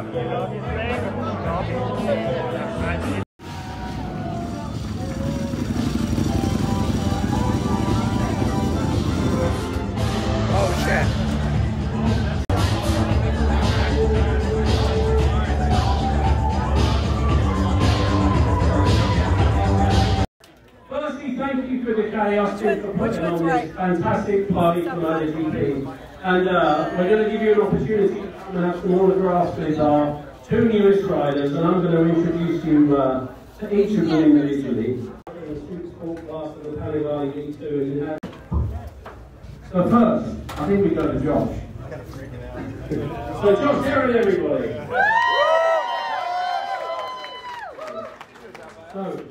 Oh shit. Firstly, thank you for Ducati Austin for putting on this fantastic party for MotoGP. And we're going to give you an opportunity to come and have some autographs with our two newest riders, and I'm going to introduce you to each of them individually. The Super Sport class of the Panigale V2. So first, I think we go to Josh. So Josh, here it everybody. So,